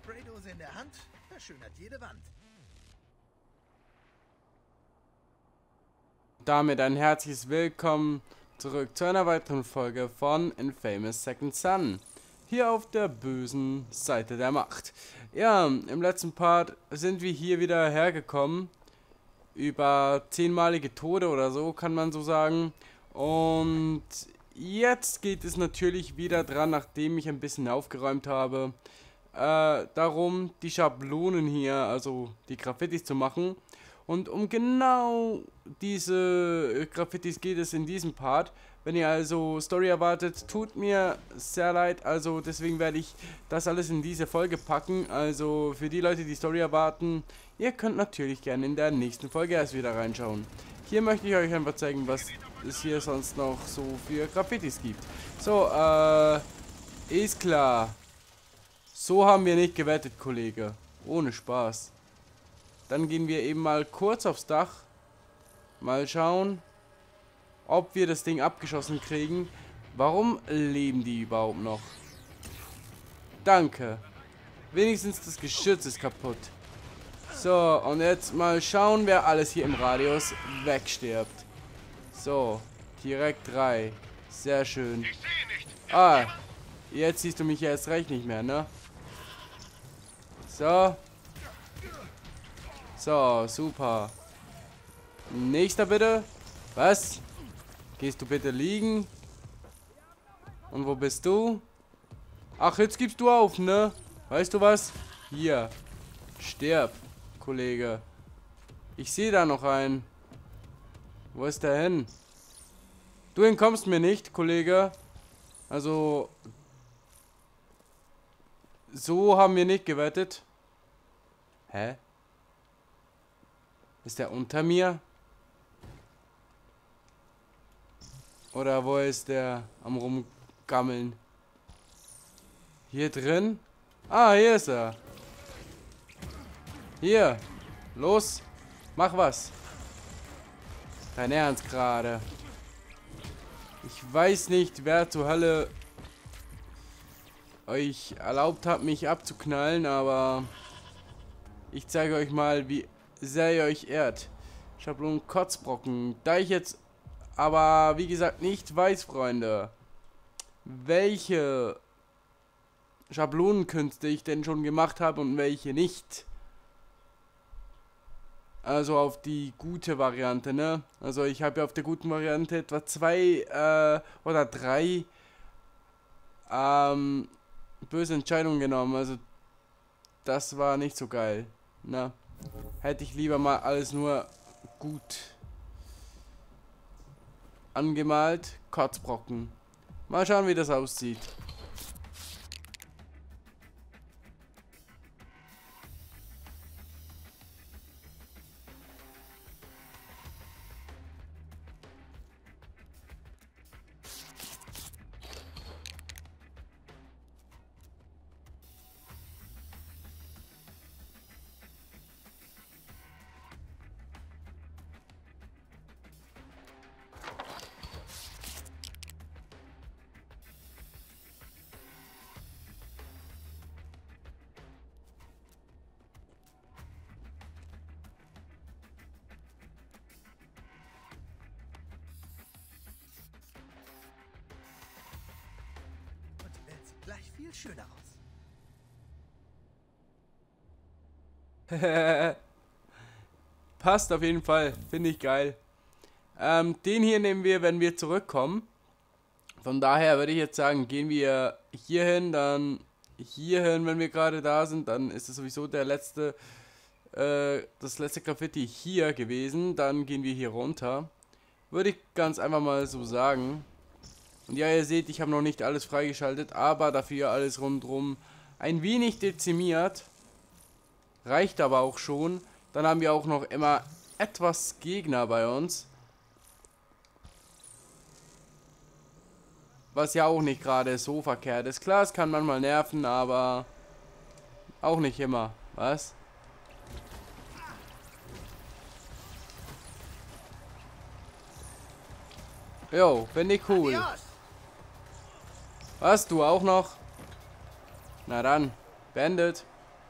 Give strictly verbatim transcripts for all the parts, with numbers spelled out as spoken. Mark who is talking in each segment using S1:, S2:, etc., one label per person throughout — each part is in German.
S1: Spraydose in der Hand verschönert jede Wand.
S2: Damit ein herzliches Willkommen zurück zu einer weiteren Folge von Infamous Second Son. Hier auf der bösen Seite der Macht. Ja, im letzten Part sind wir hier wieder hergekommen. Über zehnmalige Tode oder so, kann man so sagen. Und jetzt geht es natürlich wieder dran, nachdem ich ein bisschen aufgeräumt habe, äh, darum, die Schablonen hier, also die Graffitis zu machen. Und um genau diese Graffitis geht es in diesem Part. Wenn ihr also Story erwartet, tut mir sehr leid. Also deswegen werde ich das alles in diese Folge packen. Also für die Leute, die Story erwarten, ihr könnt natürlich gerne in der nächsten Folge erst wieder reinschauen. Hier möchte ich euch einfach zeigen, was es hier sonst noch so für Graffitis gibt. So, äh, ist klar. So haben wir nicht gewettet, Kollege. Ohne Spaß. Dann gehen wir eben mal kurz aufs Dach. Mal schauen, ob wir das Ding abgeschossen kriegen. Warum leben die überhaupt noch? Danke. Wenigstens das Geschütz ist kaputt. So, und jetzt mal schauen, wer alles hier im Radius wegstirbt. So, direkt drei. Sehr schön. Ah, jetzt siehst du mich ja erst recht nicht mehr, ne? So. So, super. Nächster bitte. Was? Gehst du bitte liegen? Und wo bist du? Ach, jetzt gibst du auf, ne? Weißt du was? Hier. Stirb, Kollege. Ich sehe da noch einen. Wo ist der hin? Du entkommst mir nicht, Kollege. Also... So haben wir nicht gewettet. Hä? Ist der unter mir? Oder wo ist der am rumgammeln? Hier drin? Ah, hier ist er. Hier. Los. Mach was. Dein Ernst gerade. Ich weiß nicht, wer zur Hölle euch erlaubt hat, mich abzuknallen, aber ich zeige euch mal, wie sehr ihr euch ehrt. Schablonen Kotzbrocken. Da ich jetzt aber, wie gesagt, nicht weiß, Freunde, welche Schablonenkünste ich denn schon gemacht habe und welche nicht. Also auf die gute Variante, ne? Also ich habe ja auf der guten Variante etwa zwei äh, oder drei ähm, böse Entscheidungen genommen. Also das war nicht so geil, ne? Hätte ich lieber mal alles nur gut angemalt. Kotzbrocken. Mal schauen, wie das aussieht.
S1: Gleich viel schöner aus.
S2: Passt auf jeden Fall. Finde ich geil. Ähm, den hier nehmen wir, wenn wir zurückkommen. Von daher würde ich jetzt sagen, gehen wir hier hin, dann hier hin, wenn wir gerade da sind. Dann ist es sowieso der letzte, äh, das letzte Graffiti hier gewesen. Dann gehen wir hier runter. Würde ich ganz einfach mal so sagen. Und ja, ihr seht, ich habe noch nicht alles freigeschaltet, aber dafür alles rundherum ein wenig dezimiert. Reicht aber auch schon. Dann haben wir auch noch immer etwas Gegner bei uns. Was ja auch nicht gerade so verkehrt ist. Klar, es kann manchmal nerven, aber auch nicht immer. Was? Jo, finde ich cool.
S1: Adios.
S2: Was, du auch noch? Na dann, beendet.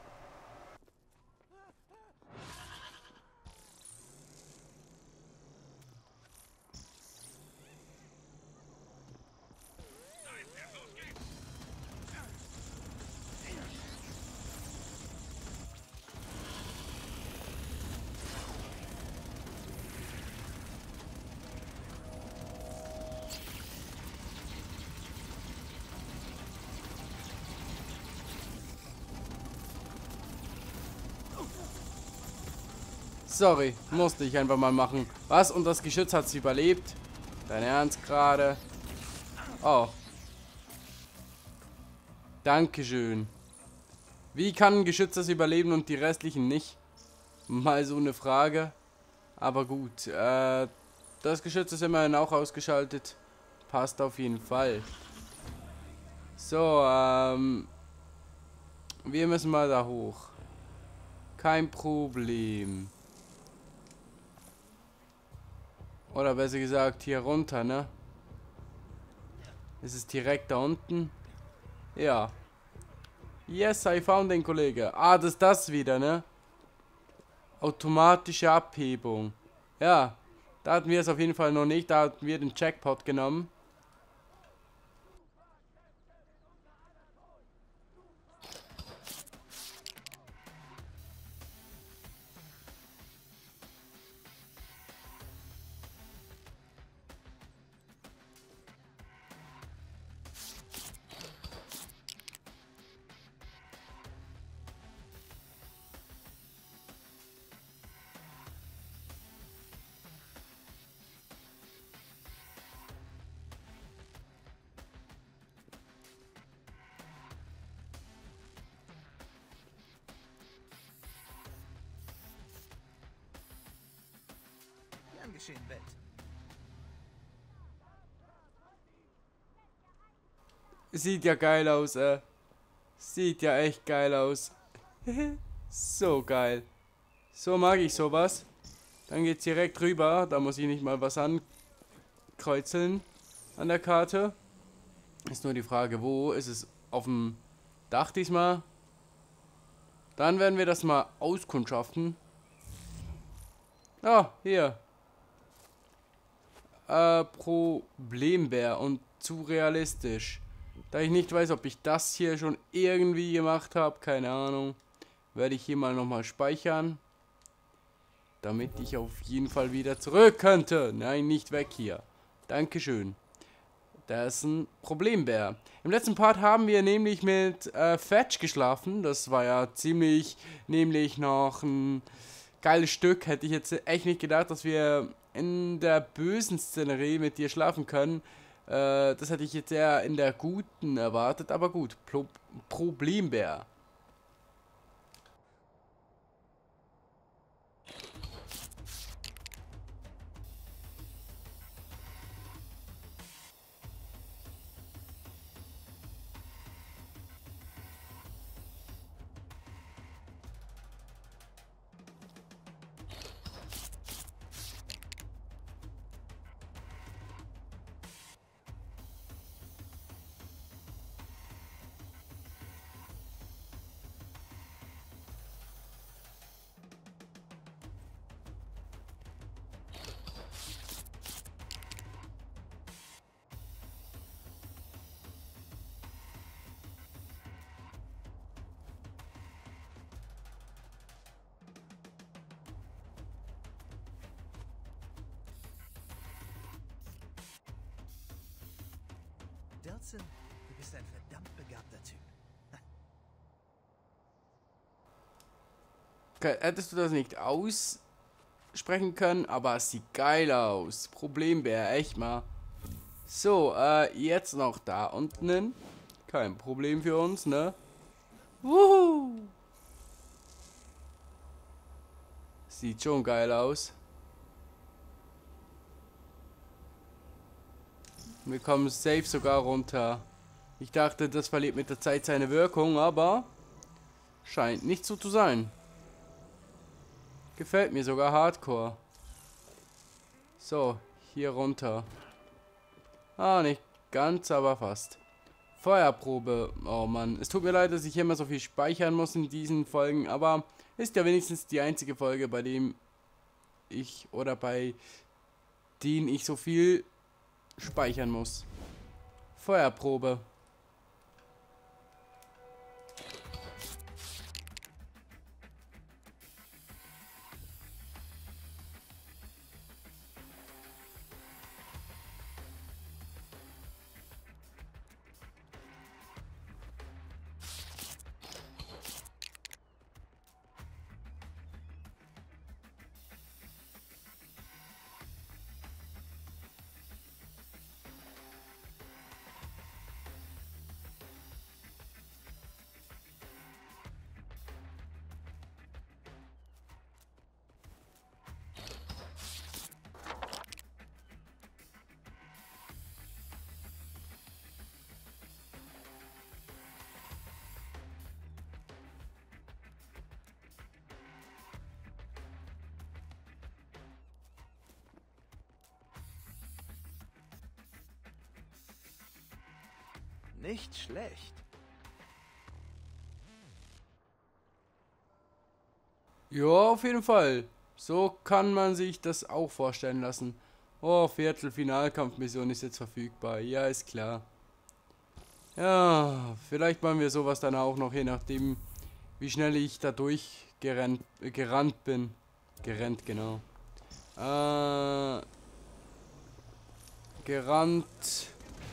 S2: Sorry, musste ich einfach mal machen. Was? Und das Geschütz hat es überlebt? Dein Ernst gerade? Oh. Dankeschön. Wie kann ein Geschütz das überleben und die restlichen nicht? Mal so eine Frage. Aber gut, äh, das Geschütz ist immerhin auch ausgeschaltet. Passt auf jeden Fall. So, ähm, wir müssen mal da hoch. Kein Problem. Oder besser gesagt, hier runter, ne? Ist es direkt da unten? Ja. Yes, I found den Kollege. Ah, das ist das wieder, ne? Automatische Abhebung. Ja, da hatten wir es auf jeden Fall noch nicht. Da hatten wir den Jackpot genommen.
S1: Gern geschehen, Welt.
S2: Sieht ja geil aus, äh. Sieht ja echt geil aus. So geil. So mag ich sowas. Dann geht's direkt rüber. Da muss ich nicht mal was ankreuzeln an der Karte. Ist nur die Frage, wo? Ist es auf dem Dach diesmal? Dann werden wir das mal auskundschaften. Ah, hier. Äh, Problembär und zu realistisch. Da ich nicht weiß, ob ich das hier schon irgendwie gemacht habe, keine Ahnung, werde ich hier mal nochmal speichern. Damit ich auf jeden Fall wieder zurück könnte. Nein, nicht weg hier. Dankeschön. Das ist ein Problembär. Im letzten Part haben wir nämlich mit äh, Fetch geschlafen. Das war ja ziemlich, nämlich noch ein geiles Stück. Hätte ich jetzt echt nicht gedacht, dass wir in der bösen Szenerie mit dir schlafen können. Äh, das hätte ich jetzt eher in der guten erwartet, aber gut. Pro Problembär.
S1: Delson, du bist ein verdammt begabter Typ.
S2: Okay, hättest du das nicht aussprechen können, aber es sieht geil aus. Problembär, echt mal. So, äh, jetzt noch da unten. Kein Problem für uns, ne? Wuhu! Sieht schon geil aus. Wir kommen safe sogar runter. Ich dachte, das verliert mit der Zeit seine Wirkung, aber scheint nicht so zu sein. Gefällt mir sogar hardcore. So, hier runter. Ah, nicht ganz, aber fast. Feuerprobe. Oh Mann, es tut mir leid, dass ich immer so viel speichern muss in diesen Folgen, aber ist ja wenigstens die einzige Folge, bei dem ich oder bei denen ich so viel speichern muss. Feuerprobe.
S1: Nicht schlecht.
S2: Ja, auf jeden Fall. So kann man sich das auch vorstellen lassen. Oh, Viertelfinalkampfmission ist jetzt verfügbar. Ja, ist klar. Ja, vielleicht machen wir sowas dann auch noch, je nachdem, wie schnell ich da durchgerannt äh, gerannt bin. Gerannt, genau. Äh, gerannt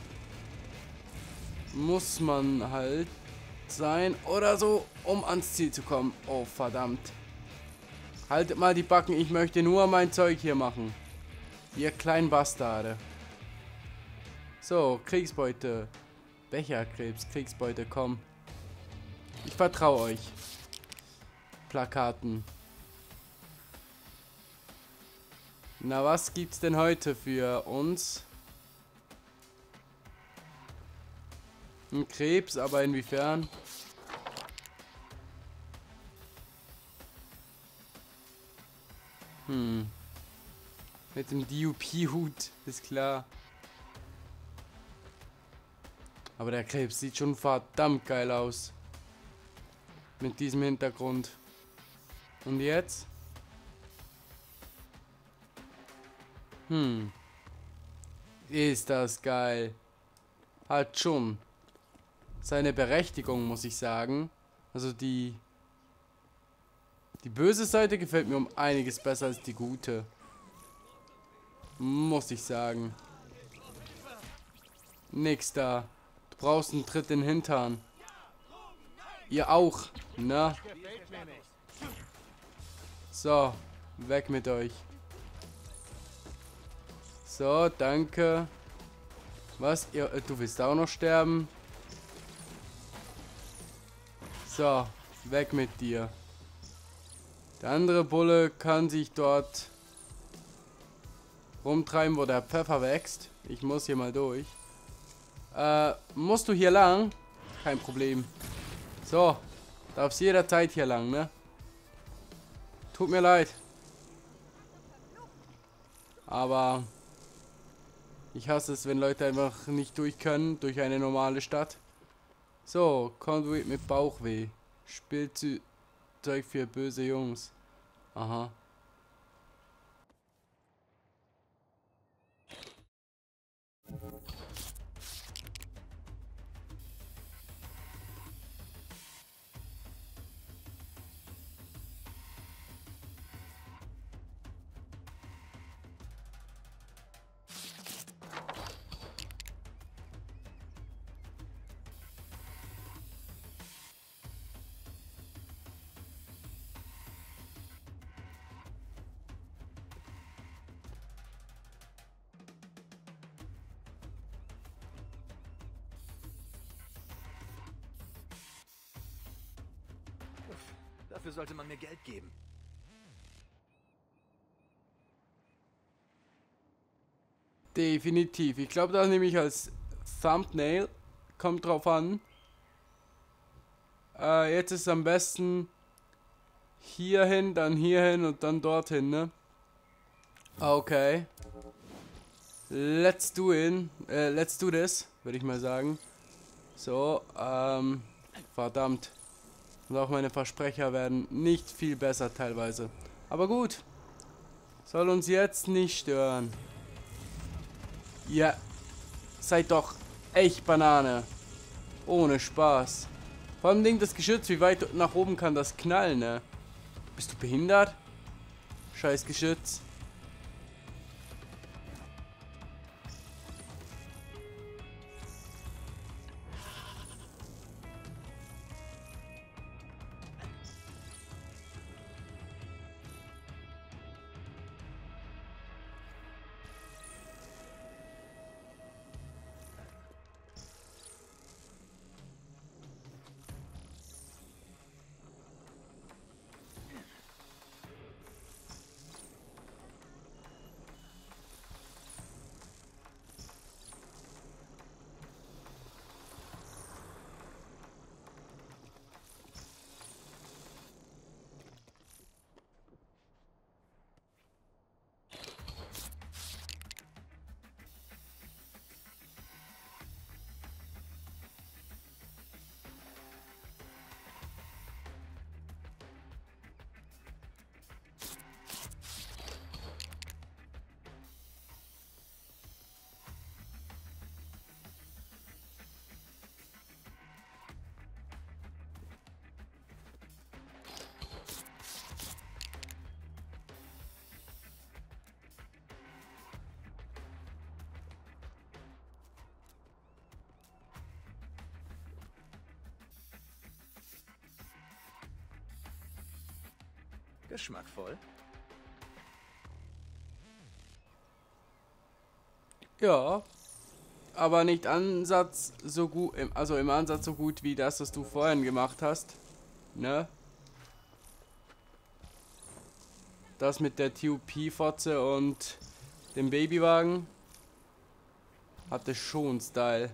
S2: muss man halt sein oder so, um ans Ziel zu kommen. Oh, verdammt. Haltet mal die Backen, ich möchte nur mein Zeug hier machen. Ihr kleinen Bastarde. So, Kriegsbeute. Becherkrebs, Kriegsbeute, komm. Ich vertraue euch. Plakaten. Na, was gibt's denn heute für uns? Ein Krebs, aber inwiefern? Hm. Mit dem D U P-Hut, ist klar. Aber der Krebs sieht schon verdammt geil aus. Mit diesem Hintergrund. Und jetzt? Hm. Ist das geil. Hat schon seine Berechtigung, muss ich sagen. Also die... Die böse Seite gefällt mir um einiges besser als die gute. Muss ich sagen. Nix da. Du brauchst einen Tritt in den Hintern. Ihr auch, ne? So, weg mit euch. So, danke. Was? Ihr, äh, du willst auch noch sterben? So, weg mit dir. Der andere Bulle kann sich dort rumtreiben, wo der Pfeffer wächst. Ich muss hier mal durch. Äh, musst du hier lang? Kein Problem. So, darfst jederzeit hier lang, ne? Tut mir leid. Aber ich hasse es, wenn Leute einfach nicht durch können, durch eine normale Stadt. So, Conduit mit Bauchweh. Spielzeug für böse Jungs. Aha.
S1: Dafür sollte man mir Geld geben.
S2: Definitiv. Ich glaube, das nehme ich als Thumbnail. Kommt drauf an. Äh, jetzt ist es am besten hierhin, dann hierhin und dann dorthin, ne? Okay. Let's do it. Äh, let's do this, würde ich mal sagen. So, ähm, verdammt. Und auch meine Versprecher werden nicht viel besser teilweise. Aber gut. Soll uns jetzt nicht stören. Ja. Seid doch echt Banane. Ohne Spaß. Vor allem Ding das Geschütz, wie weit nach oben kann das knallen, ne? Bist du behindert? Scheiß Geschütz.
S1: Geschmackvoll.
S2: Ja. Aber nicht Ansatz so gut, also im Ansatz so gut wie das, was du vorhin gemacht hast. Ne? Das mit der T U P-Fotze und dem Babywagen hatte schon Style.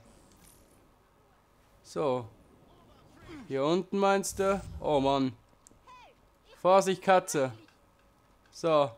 S2: So. Hier unten meinst du? Oh Mann. Vorsicht, Katze. So.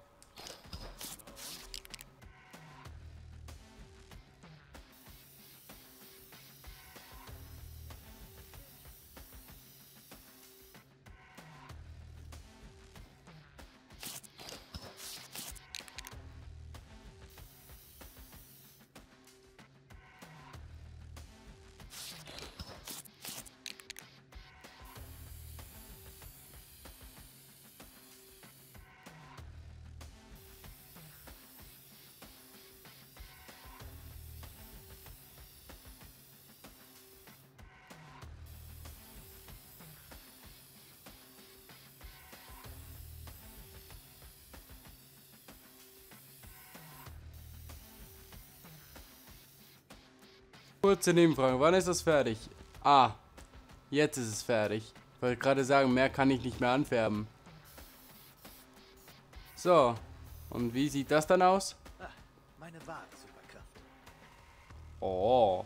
S2: Kurze Nebenfrage, wann ist das fertig? Ah, jetzt ist es fertig. Ich wollte gerade sagen, mehr kann ich nicht mehr anfärben. So, und wie sieht das dann aus?
S1: Ah, meine wahre Superkraft.
S2: Oh.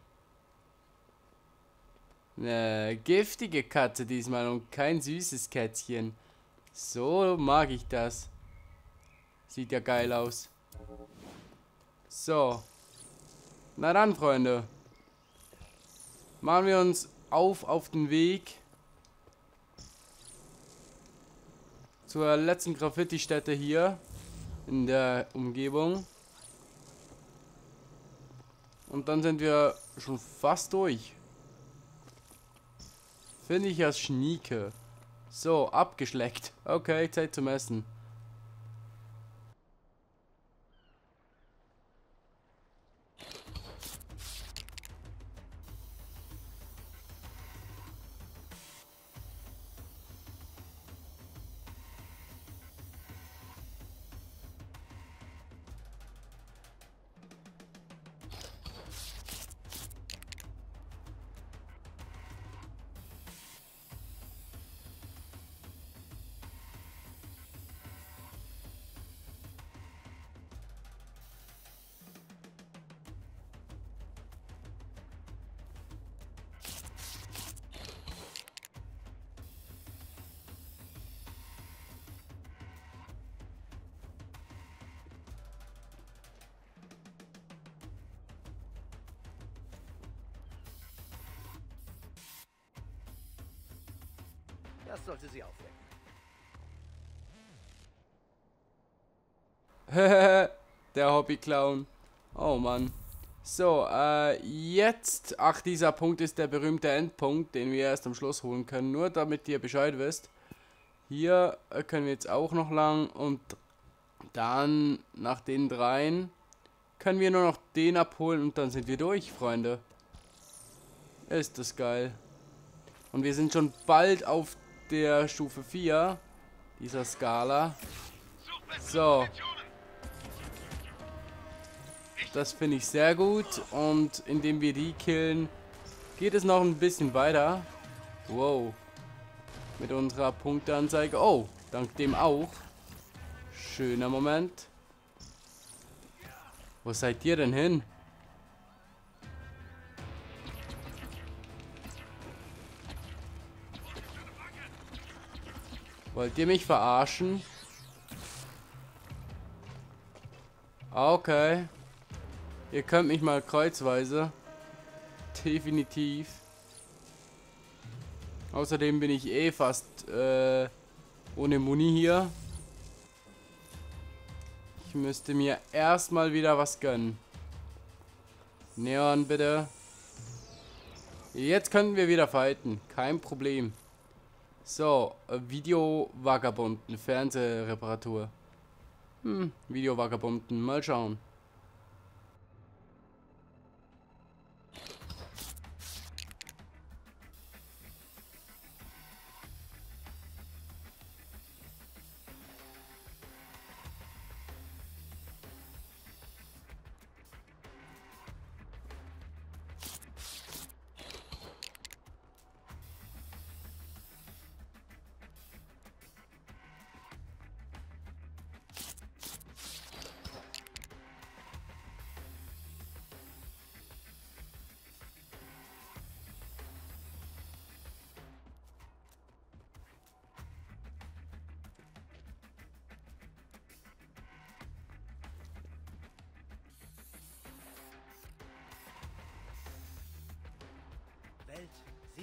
S2: Eine giftige Katze diesmal und kein süßes Kätzchen. So mag ich das. Sieht ja geil aus. So. Na dann, Freunde. Machen wir uns auf auf den Weg zur letzten Graffiti-Stätte hier in der Umgebung. Und dann sind wir schon fast durch. Finde ich ja schnieke. So, abgeschleckt. Okay, Zeit zum Essen.
S1: Das sollte sie aufwecken.
S2: Der Hobby-Clown. Oh Mann. So, äh, jetzt. Ach, dieser Punkt ist der berühmte Endpunkt, den wir erst am Schluss holen können. Nur damit ihr Bescheid wisst. Hier äh, können wir jetzt auch noch lang. Und dann, nach den dreien, können wir nur noch den abholen und dann sind wir durch, Freunde. Ist das geil. Und wir sind schon bald auf der Stufe vier dieser Skala. So. Das finde ich sehr gut. Und indem wir die killen, geht es noch ein bisschen weiter. Wow. Mit unserer Punkteanzeige. Oh, dank dem auch. Schöner Moment. Wo seid ihr denn hin? Wollt ihr mich verarschen? Okay. Ihr könnt mich mal kreuzweise. Definitiv. Außerdem bin ich eh fast äh, ohne Muni hier. Ich müsste mir erstmal wieder was gönnen. Neon, bitte. Jetzt können wir wieder fighten. Kein Problem. So, äh, Video-Vagabunden, Fernsehreparatur. Hm, Video-Vagabunden, mal schauen.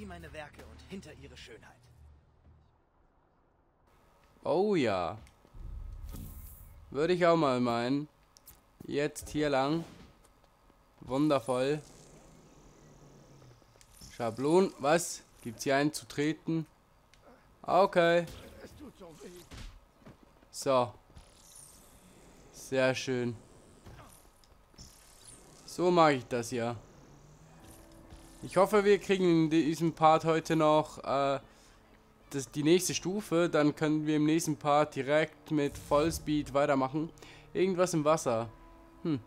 S1: wie meine Werke und hinter ihre Schönheit.
S2: Oh ja. Würde ich auch mal meinen. Jetzt hier lang. Wundervoll. Schablon. Was? Gibt's hier einen zu treten? Okay. So. Sehr schön. So mag ich das ja. Ich hoffe, wir kriegen in diesem Part heute noch äh, das, die nächste Stufe. Dann können wir im nächsten Part direkt mit Vollspeed weitermachen. Irgendwas im Wasser. Hm.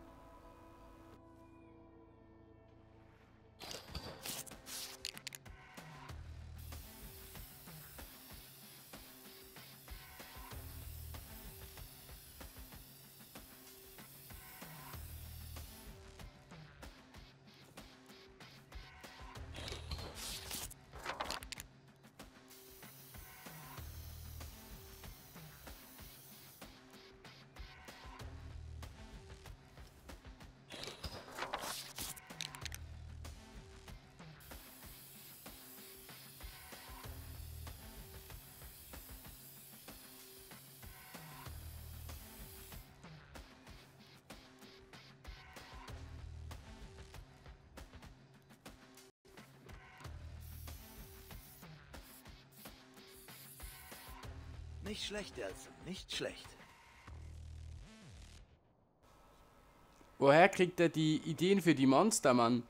S1: Nicht schlecht, Delson, nicht schlecht.
S2: Woher kriegt er die Ideen für die Monster, Mann?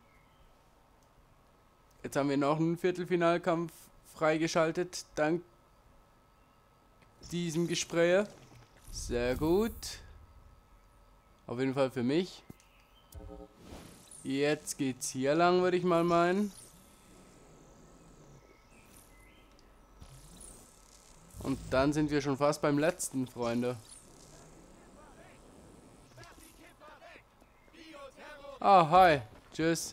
S2: Jetzt haben wir noch einen Viertelfinalkampf freigeschaltet, dank diesem Gespräch. Sehr gut. Auf jeden Fall für mich. Jetzt geht's hier lang, würde ich mal meinen. Und dann sind wir schon fast beim letzten, Freunde. Ah, hi. Tschüss.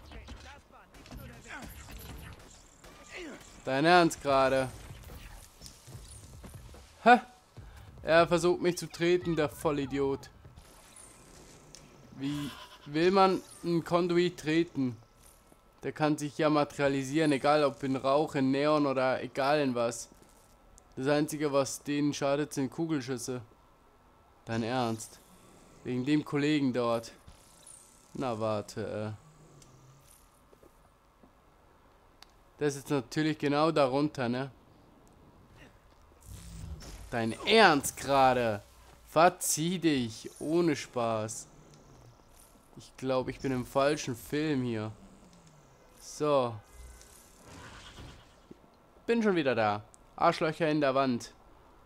S2: Dein Ernst gerade? Hä? Er versucht mich zu treten, der Vollidiot. Wie will man einen Konduit treten? Der kann sich ja materialisieren, egal ob in Rauch, in Neon oder egal in was. Das Einzige, was denen schadet, sind Kugelschüsse. Dein Ernst? Wegen dem Kollegen dort. Na warte. Das ist natürlich genau darunter, ne? Dein Ernst gerade? Verzieh dich. Ohne Spaß. Ich glaube, ich bin im falschen Film hier. So. Bin schon wieder da. Arschlöcher in der Wand.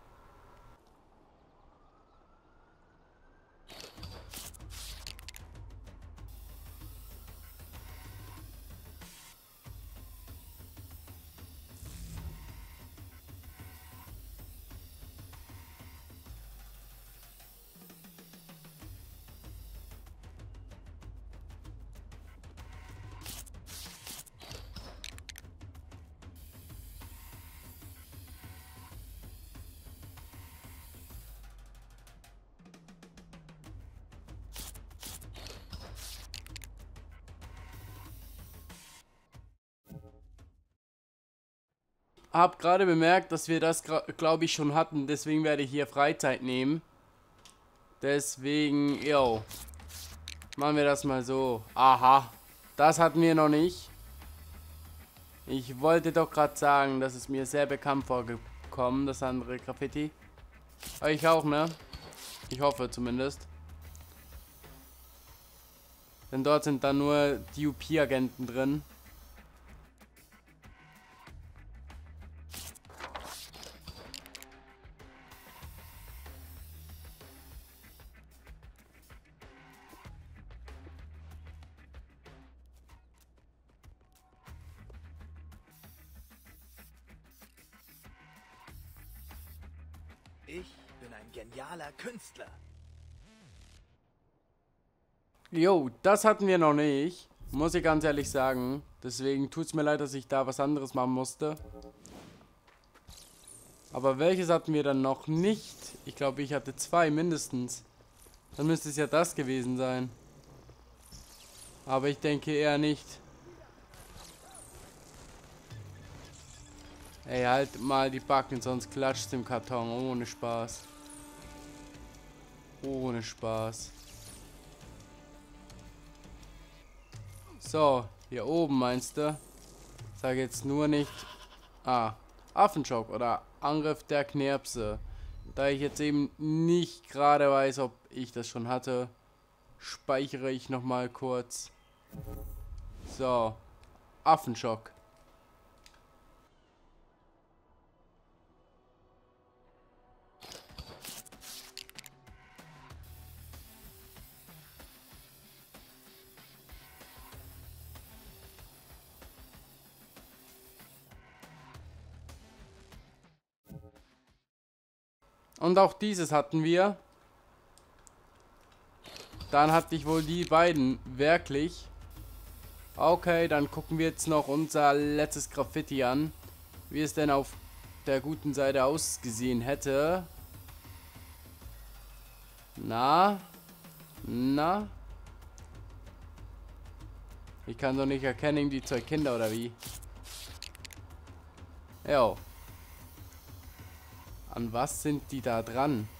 S2: Hab gerade bemerkt, dass wir das, glaube ich, schon hatten. Deswegen werde ich hier Freizeit nehmen. Deswegen, yo. Machen wir das mal so. Aha. Das hatten wir noch nicht. Ich wollte doch gerade sagen, dass es mir sehr bekannt vorgekommen, das andere Graffiti. Euch auch, ne? Ich hoffe zumindest. Denn dort sind dann nur D U P-Agenten drin.
S1: Ich bin ein genialer Künstler.
S2: Jo, das hatten wir noch nicht. Muss ich ganz ehrlich sagen. Deswegen tut es mir leid, dass ich da was anderes machen musste. Aber welches hatten wir dann noch nicht? Ich glaube, ich hatte zwei mindestens. Dann müsste es ja das gewesen sein. Aber ich denke eher nicht. Ey, halt mal die Backen, sonst klatscht im Karton. Ohne Spaß. Ohne Spaß. So, hier oben meinst du? Sag jetzt nur nicht... Ah, Affenschock oder Angriff der Knirpse. Da ich jetzt eben nicht gerade weiß, ob ich das schon hatte, speichere ich nochmal kurz. So, Affenschock. Und auch dieses hatten wir. Dann hatte ich wohl die beiden wirklich. Okay, dann gucken wir jetzt noch unser letztes Graffiti an. Wie es denn auf der guten Seite ausgesehen hätte. Na? Na? Ich kann doch nicht erkennen, die zwei Kinder oder wie? Jo. An was sind die da dran?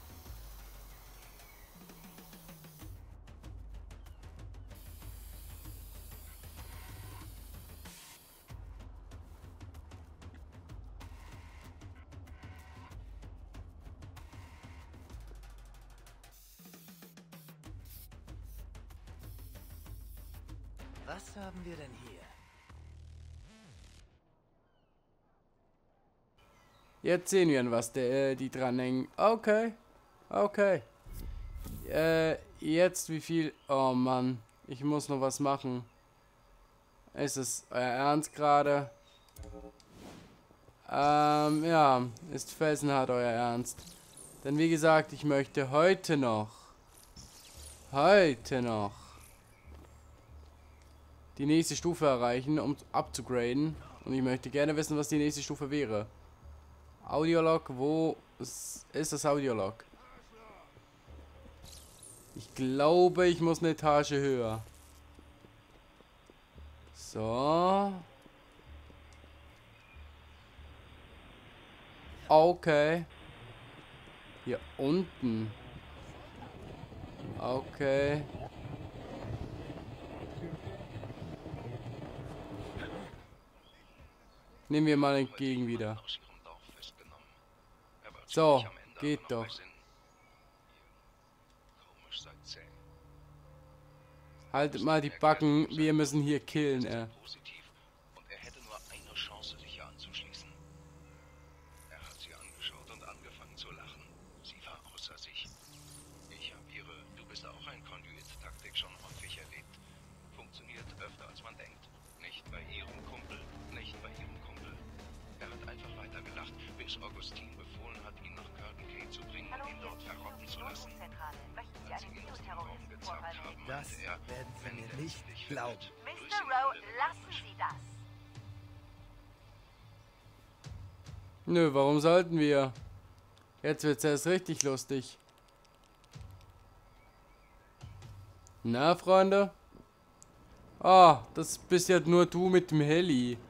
S1: Was haben wir denn hier?
S2: Jetzt sehen wir, an was der, äh, die dranhängen. Okay. Okay. Äh, jetzt wie viel... Oh Mann. Ich muss noch was machen. Ist es euer Ernst gerade? Ähm, ja. Ist felsenhart euer Ernst. Denn wie gesagt, ich möchte heute noch... Heute noch... die nächste Stufe erreichen, um abzugraden. Und ich möchte gerne wissen, was die nächste Stufe wäre. Audiolog, wo ist das Audiolog? Ich glaube, ich muss eine Etage höher. So. Okay. Hier unten. Okay. Nehmen wir mal entgegen wieder. So, geht doch. Haltet mal die Backen, wir müssen hier killen, ey.
S3: Und er hätte nur eine Chance, sich ihr anzuschließen. Er hat sie angeschaut und angefangen zu lachen. Sie war außer sich. Ich habe ihre "Du bist auch ein Conduit"-Taktik schon häufig erlebt. Funktioniert öfter als man denkt. Nicht bei ihrem Kumpel, nicht bei ihrem Kumpel. Er hat einfach weiter gelacht, bis Augustine befohlen hat, ihn nach Curtain Key zu bringen und ihn dort verrotten zu lassen. Als sie ihn aus dem Raum gezerrt haben,
S1: Das
S3: meinte er,
S1: werden Sie
S3: wenn
S1: mir
S3: er
S1: nicht
S3: dich
S1: glauben.
S3: findet,
S4: Mister Rowe, lassen Sie das.
S2: Nö, warum sollten wir? Jetzt wird's erst richtig lustig. Na, Freunde? Ah, das bist ja nur du mit dem Heli.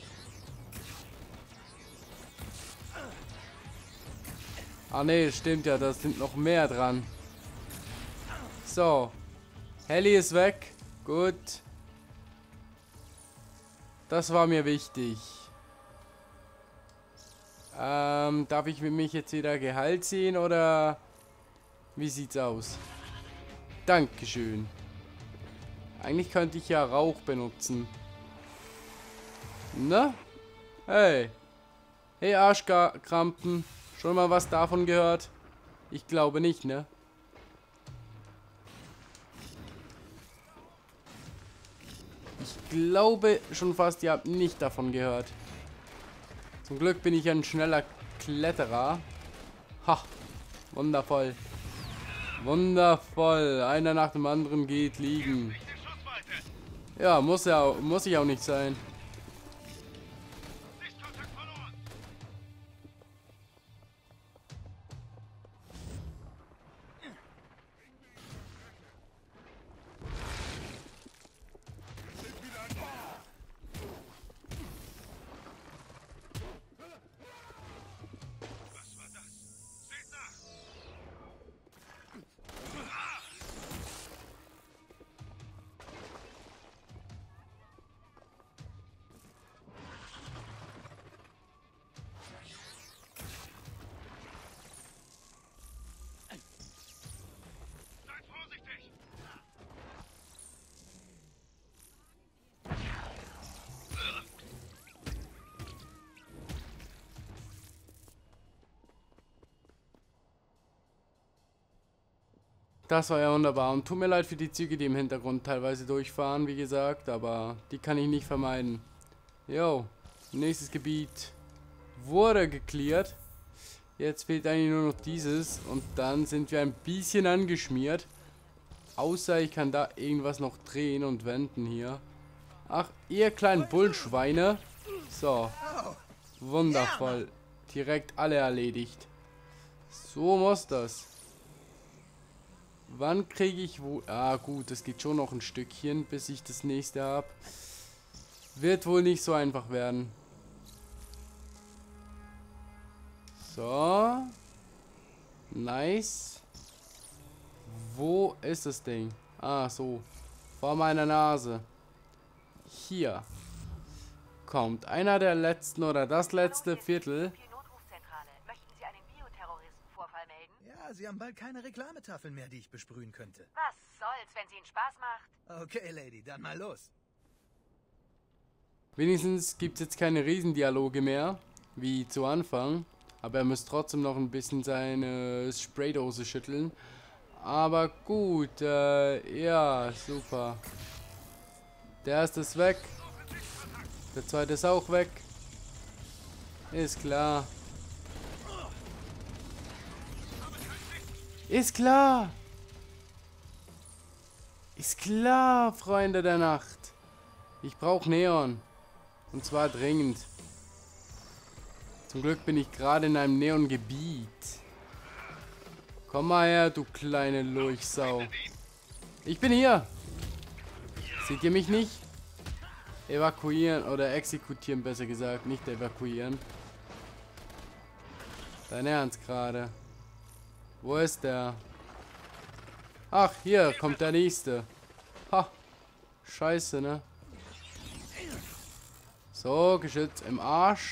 S2: Ah ne, stimmt ja, da sind noch mehr dran. So. Heli ist weg. Gut. Das war mir wichtig. Ähm, darf ich mich jetzt wieder Gehalt ziehen oder wie sieht's aus? Dankeschön. Eigentlich könnte ich ja Rauch benutzen. Na? Hey. Hey Arschkrampen. Schon mal was davon gehört? Ich glaube nicht, ne? Ich glaube schon fast, ihr habt nicht davon gehört. Zum Glück bin ich ein schneller Kletterer. Ha, wundervoll. Wundervoll. Einer nach dem anderen geht liegen. Ja, muss ja, muss ich auch nicht sein. Das war ja wunderbar. Und tut mir leid für die Züge, die im Hintergrund teilweise durchfahren, wie gesagt. Aber die kann ich nicht vermeiden. Jo, nächstes Gebiet wurde geklärt. Jetzt fehlt eigentlich nur noch dieses. Und dann sind wir ein bisschen angeschmiert. Außer ich kann da irgendwas noch drehen und wenden hier. Ach, ihr kleinen Bullschweine. So. Wundervoll. Direkt alle erledigt. So muss das. Wann kriege ich wo... Ah gut, das geht schon noch ein Stückchen, bis ich das nächste habe. Wird wohl nicht so einfach werden. So. Nice. Wo ist das Ding? Ah, so. Vor meiner Nase. Hier. Kommt einer der letzten oder das letzte Viertel.
S4: Möchten Sie einen Bioterroristenvorfall melden?
S1: Ja, Sie haben bald keine Reklametafeln mehr, die ich besprühen könnte.
S4: Was soll's, wenn es Ihnen Spaß macht?
S1: Okay, Lady, dann mal los.
S2: Wenigstens gibt es jetzt keine Riesendialoge mehr, wie zu Anfang. Aber er muss trotzdem noch ein bisschen seine Spraydose schütteln. Aber gut, äh, ja, super. Der erste ist weg. Der zweite ist auch weg. Ist klar. Ist klar. Ist klar, Freunde der Nacht. Ich brauche Neon. Und zwar dringend. Zum Glück bin ich gerade in einem Neon-Gebiet. Komm mal her, du kleine Lurchsau. Ich bin hier. Seht ihr mich nicht? Evakuieren oder exekutieren, besser gesagt. Nicht evakuieren. Dein Ernst gerade. Wo ist der? Ach, hier kommt der nächste. Ha. Scheiße, ne? So, Geschütz im Arsch.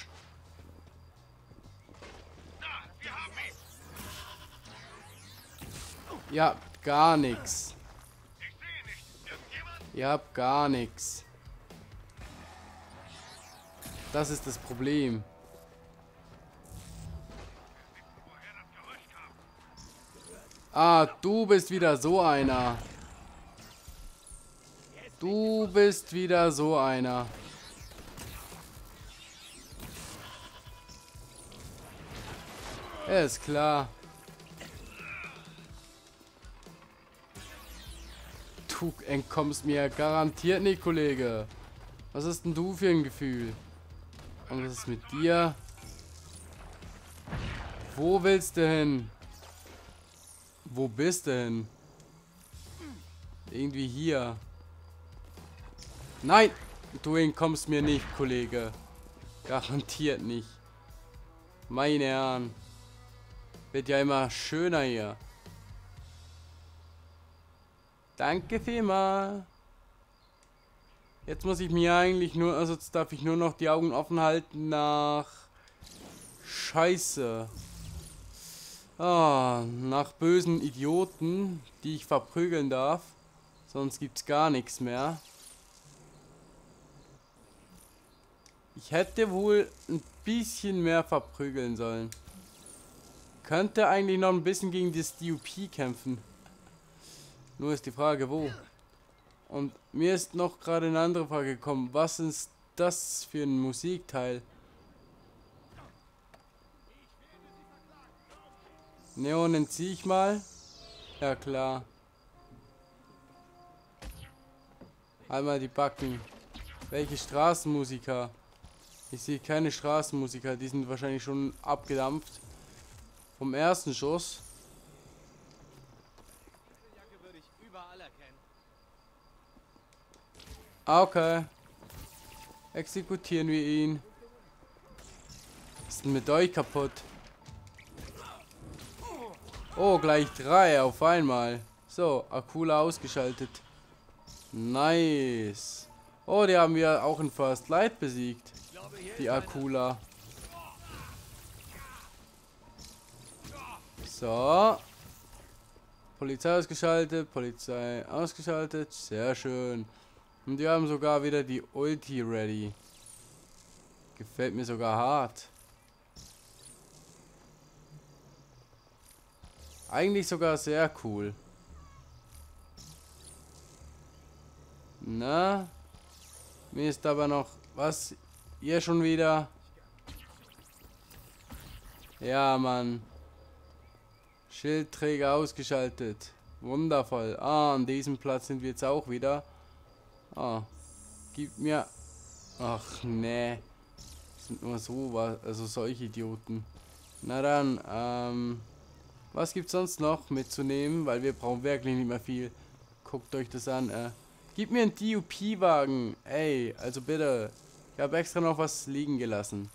S2: Ihr habt gar nichts. Ihr habt gar nichts. Das ist das Problem. Ah, du bist wieder so einer. Du bist wieder so einer. Ja, ist klar. Du entkommst mir garantiert nicht, Kollege. Was ist denn du für ein Gefühl? Und was ist mit dir? Wo willst du hin? Wo bist du hin? Irgendwie hier. Nein! Du entkommst mir nicht, Kollege. Garantiert nicht. Meine Herren. Wird ja immer schöner hier. Danke vielmals. Jetzt muss ich mir eigentlich nur, also jetzt darf ich nur noch die Augen offen halten nach Scheiße. Ah, nach bösen Idioten, die ich verprügeln darf. Sonst gibt's gar nichts mehr. Ich hätte wohl ein bisschen mehr verprügeln sollen. Könnte eigentlich noch ein bisschen gegen das D U P kämpfen. Nur ist die Frage, wo. Und mir ist noch gerade eine andere Frage gekommen. Was ist das für ein Musikteil? Neon entziehe ich mal. Ja klar. Einmal die Backen. Welche Straßenmusiker? Ich sehe keine Straßenmusiker. Die sind wahrscheinlich schon abgedampft. Vom ersten Schuss. Okay. Exekutieren wir ihn. Was ist denn mit euch kaputt? Oh, gleich drei auf einmal. So, Akula ausgeschaltet. Nice. Oh, die haben wir auch in First Light besiegt. Die Akula. So. Polizei ausgeschaltet, Polizei ausgeschaltet. Sehr schön. Und wir haben sogar wieder die Ulti ready. Gefällt mir sogar hart. Eigentlich sogar sehr cool. Na? Mir ist aber noch... Was? Ihr schon wieder? Ja, Mann. Schildträger ausgeschaltet. Wundervoll. Ah, an diesem Platz sind wir jetzt auch wieder. Ah. Gib mir... Ach, nee. Das sind nur so was... Also solche Idioten. Na dann, ähm... was gibt's sonst noch mitzunehmen? Weil wir brauchen wirklich nicht mehr viel. Guckt euch das an, äh. Gib mir einen D U P-Wagen. Ey, also bitte. Ich habe extra noch was liegen gelassen.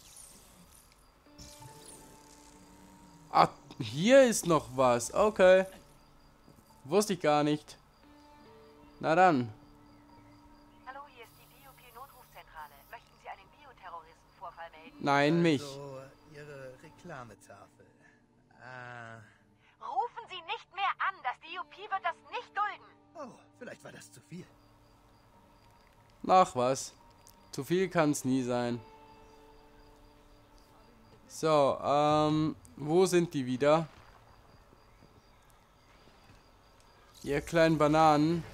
S2: Ah, hier ist noch was. Okay. Wusste ich gar nicht. Na dann.
S4: Hallo, hier ist die D U P-Notrufzentrale. Möchten Sie einen Bioterroristenvorfall melden?
S2: Nein, mich.
S1: Also, Ihre Reklametafel. Ah.
S4: Rufen Sie nicht mehr an. Das D U P wird das nicht dulden.
S1: Oh, vielleicht war das zu viel.
S2: Ach was. Zu viel kann es nie sein. So, ähm, wo sind die wieder? Ihr kleinen Bananen.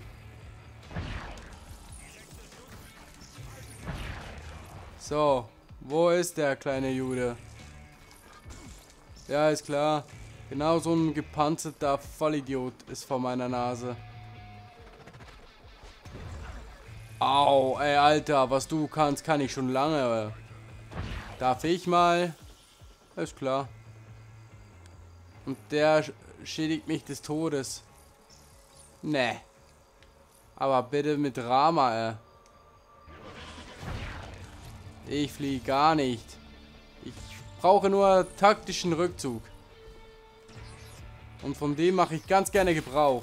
S2: So, wo ist der kleine Jude? Ja, ist klar. Genau so ein gepanzerter Vollidiot ist vor meiner Nase. Au, ey, Alter, was du kannst, kann ich schon lange. Darf ich mal? Ist klar. Und der schädigt mich des Todes. Nee. Aber bitte mit Rama, ey. Ich fliege gar nicht. Ich brauche nur taktischen Rückzug. Und von dem mache ich ganz gerne Gebrauch.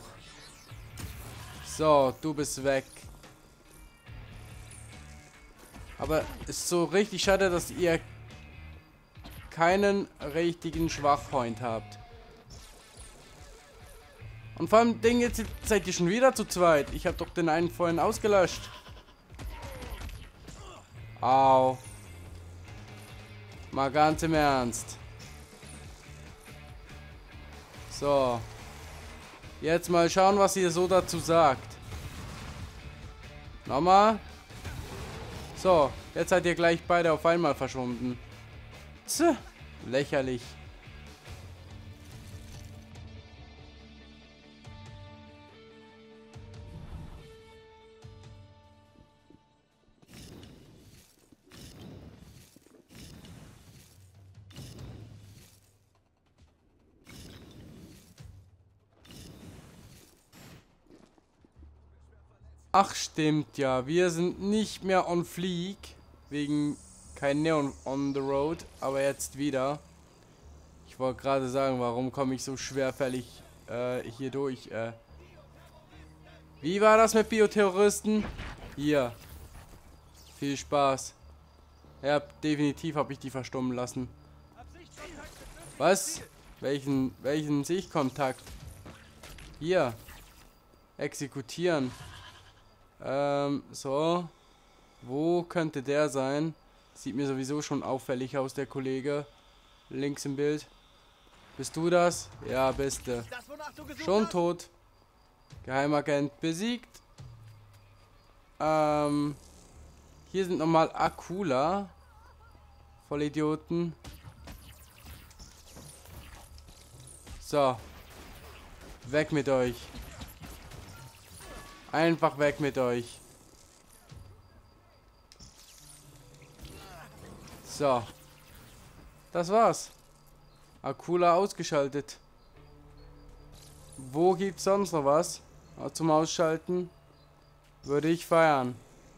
S2: So, du bist weg. Aber es ist so richtig schade, dass ihr keinen richtigen Schwachpoint habt. Und vor allem, Ding, jetzt seid ihr schon wieder zu zweit. Ich habe doch den einen vorhin ausgelöscht. Au. Mal ganz im Ernst. So. Jetzt mal schauen, was ihr so dazu sagt. Nochmal. So, jetzt seid ihr gleich beide auf einmal verschwunden. Tch, lächerlich. Ach stimmt ja, wir sind nicht mehr on fleek, wegen kein Neon on the road, aber jetzt wieder. Ich wollte gerade sagen, warum komme ich so schwerfällig äh, hier durch. Äh. Wie war das mit Bioterroristen? Hier. Viel Spaß. Ja, definitiv habe ich die verstummen lassen. Was? Welchen, welchen Sichtkontakt? Hier. Exekutieren. Ähm, so. Wo könnte der sein? Sieht mir sowieso schon auffällig aus, der Kollege. Links im Bild. Bist du das? Ja, bist du. Schon tot. Geheimagent besiegt. Ähm. Hier sind nochmal Akula. Vollidioten. So. Weg mit euch. Einfach weg mit euch. So. Das war's. Akula ausgeschaltet. Wo gibt's sonst noch was? Zum Ausschalten? Würde ich feiern.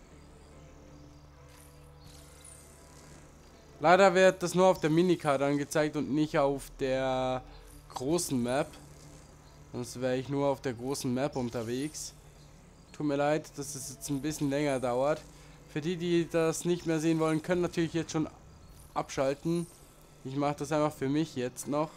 S2: Leider wird das nur auf der Minikarte angezeigt und nicht auf der großen Map. Sonst wäre ich nur auf der großen Map unterwegs. Tut mir leid, dass es jetzt ein bisschen länger dauert. Für die, die das nicht mehr sehen wollen, können natürlich jetzt schon abschalten. Ich mache das einfach für mich jetzt noch.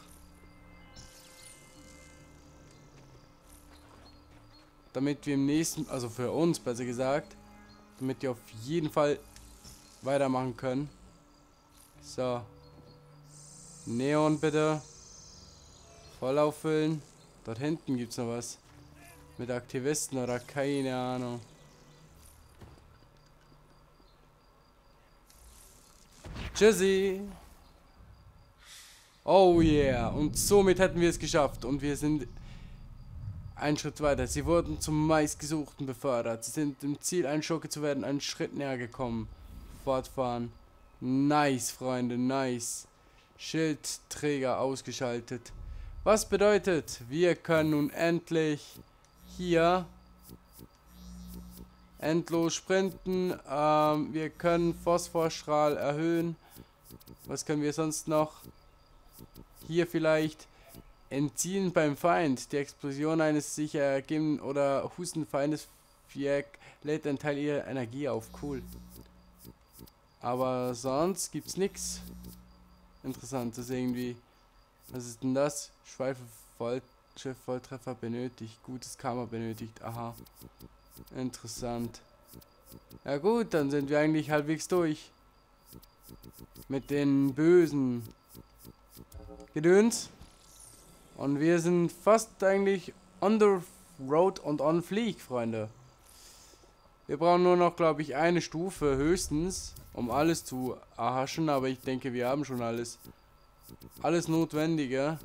S2: Damit wir im nächsten, also für uns besser gesagt, damit wir auf jeden Fall weitermachen können. So. Neon bitte. Voll auffüllen. Dort hinten gibt es noch was. Mit Aktivisten oder keine Ahnung. Tschüssi. Oh yeah. Und somit hätten wir es geschafft. Und wir sind einen Schritt weiter. Sie wurden zum meistgesuchten befördert. Sie sind dem Ziel, ein Schurke zu werden, einen Schritt näher gekommen. Fortfahren. Nice, Freunde, nice. Schildträger ausgeschaltet. Was bedeutet, wir können nun endlich hier endlos sprinten. Ähm, wir können Phosphorstrahl erhöhen. Was können wir sonst noch? Hier vielleicht entziehen beim Feind. Die Explosion eines sich ergebenden oder Hustenfeindes Viereck lädt einen Teil ihrer Energie auf. Cool. Aber sonst gibt's nichts Interessantes irgendwie. Was ist denn das? Schweife voll, Schiff Volltreffer benötigt. Gutes Karma benötigt. Aha. Interessant. Ja gut, dann sind wir eigentlich halbwegs durch. Mit den bösen Gedöns. Und wir sind fast eigentlich on the road und on fleek, Freunde. Wir brauchen nur noch, glaube ich, eine Stufe höchstens, um alles zu erhaschen. Aber ich denke, wir haben schon alles. Alles Notwendige.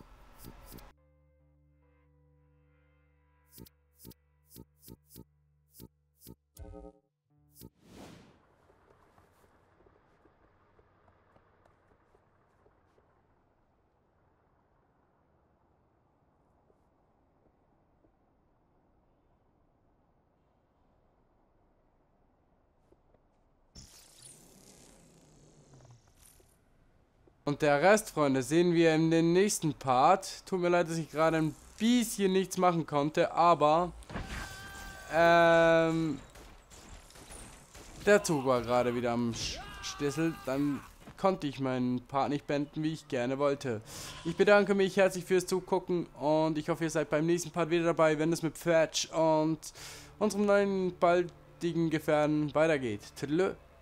S2: Und der Rest, Freunde, sehen wir in den nächsten Part. Tut mir leid, dass ich gerade ein bisschen nichts machen konnte, aber ähm, der Zug war gerade wieder am Schlüssel. Dann konnte ich meinen Part nicht beenden, wie ich gerne wollte. Ich bedanke mich herzlich fürs Zugucken und ich hoffe, ihr seid beim nächsten Part wieder dabei, wenn es mit Pferdsch und unserem neuen baldigen Gefährten weitergeht. Tschüss.